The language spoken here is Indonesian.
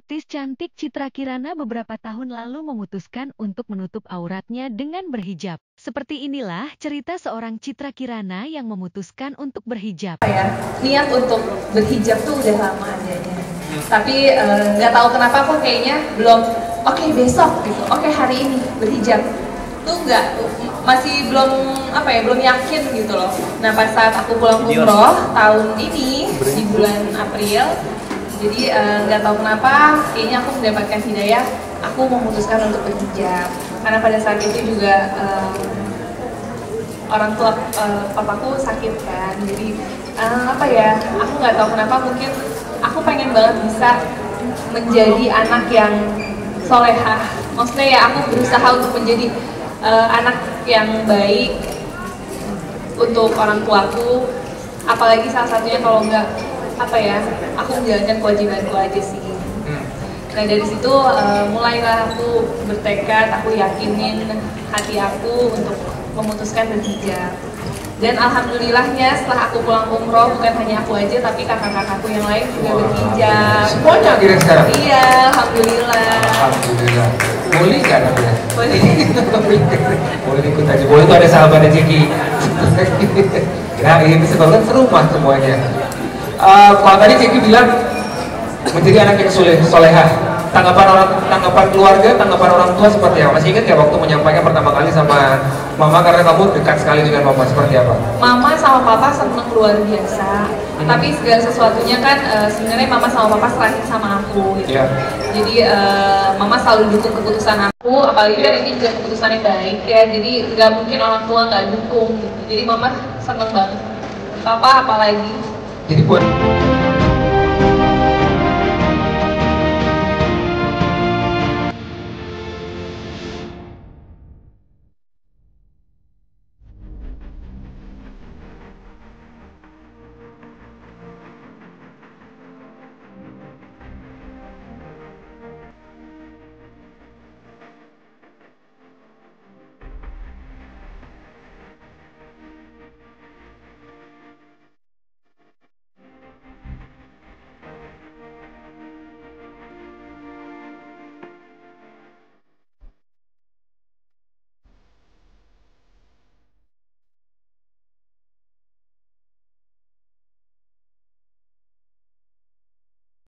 Artis cantik Citra Kirana beberapa tahun lalu memutuskan untuk menutup auratnya dengan berhijab. Seperti inilah cerita seorang Citra Kirana yang memutuskan untuk berhijab. Niat untuk berhijab tuh udah lama adanya. Tapi nggak tahu kenapa kok kayaknya belum oke, besok gitu. Oke, hari ini berhijab. Tuh masih belum yakin gitu loh. Nah, pas saat aku pulang umroh tahun ini di bulan April, jadi nggak tahu kenapa kayaknya aku mendapatkan hidayah, aku memutuskan untuk berhijab. Karena pada saat itu juga orang tua papaku sakit kan, jadi aku nggak tahu kenapa, mungkin aku pengen banget bisa menjadi anak yang solehah. Maksudnya ya, aku berusaha untuk menjadi anak yang baik untuk orang tuaku, apalagi salah satunya kalau nggak aku menjalankan kewajibanku aja sih. Nah, dari situ mulailah aku bertekad, aku yakinin hati aku untuk memutuskan berhijab. Dan alhamdulillahnya setelah aku pulang umroh, bukan hanya aku aja tapi kakak-kakakku yang lain juga berhijab. Semuanya akhirnya sekarang? Iya, alhamdulillah. Alhamdulillah. Boleh nggak namanya? Boleh. Boleh ikut aja. Boleh itu ada sahabatnya Ciki. Nah, ini sebabnya serumah semuanya. Kalau tadi Ciki bilang menjadi anak yang solehah, tanggapan keluarga, tanggapan orang tua seperti apa? Masih ingat nggak waktu menyampaikan pertama kali sama mama, karena kamu dekat sekali dengan mama, seperti apa? Mama sama papa seneng luar biasa, tapi segala sesuatunya kan sebenarnya mama sama papa serahin sama aku gitu. Jadi mama selalu dukung keputusan aku, apalagi kan ini juga keputusan yang baik ya, jadi nggak mungkin orang tua nggak dukung gitu. Jadi mama seneng banget, papa apalagi. Jadi buat